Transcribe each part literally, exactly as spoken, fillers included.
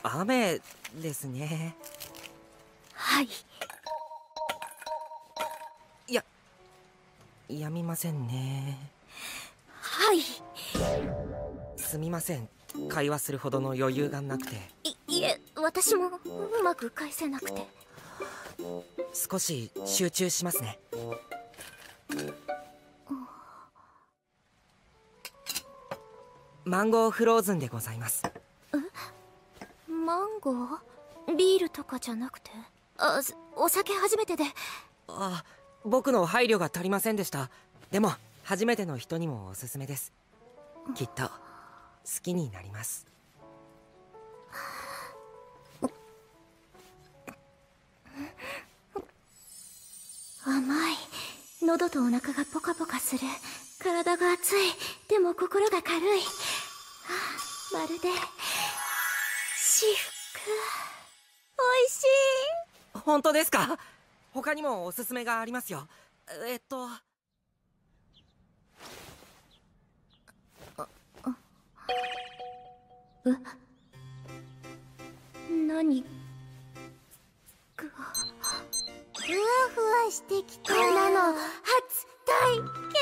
雨ですね。 はい。 いや、やみませんね。 はい。 すみません、会話するほどの余裕がなくて。 い、いえ、私もうまく返せなくて。 少し集中しますね。マンゴーフローズンでございます。 え？マンゴー？ビールとかじゃなくて？あ、お酒初めてで。 あ、僕の配慮が足りませんでした。でも初めての人にもおすすめです。きっと好きになります。 甘い。喉とお腹がポカポカする。体が熱い。でも心が軽い。はあ、まるで至福。おいしい。 本当ですか？他にもおすすめがありますよ。えっとえ？何かふわふわしてきた。なの初体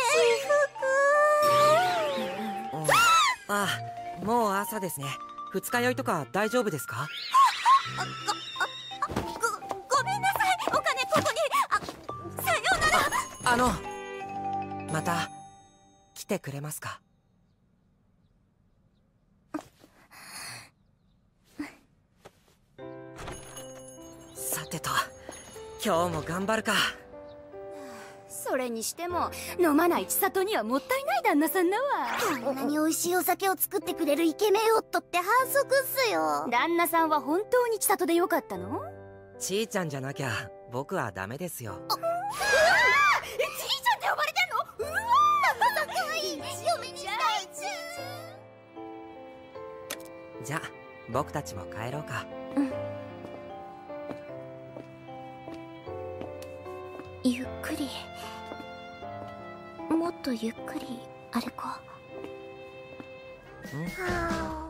験。 ああ、もう朝ですね。二日酔いとか大丈夫ですか？ あ、ご、ご、ごめんなさい。お金ここに。あ、さようなら。 あの、また来てくれますか？さてと、今日も頑張るか。 それにしても飲まない千里にはもったいない旦那さんだわ。 こんなに美味しいお酒を作ってくれるイケメン夫って反則っすよ。 旦那さんは本当に千里でよかったの？ ちーちゃんじゃなきゃ僕はダメですよ。 うわー、ちーちゃんって呼ばれてんの？うわー、 旦那さん可愛い。嫁にしたい。 じゃあ僕たちも帰ろうか。 うん。ゆっくり、もっとゆっくり歩こう。 うん。 はあ。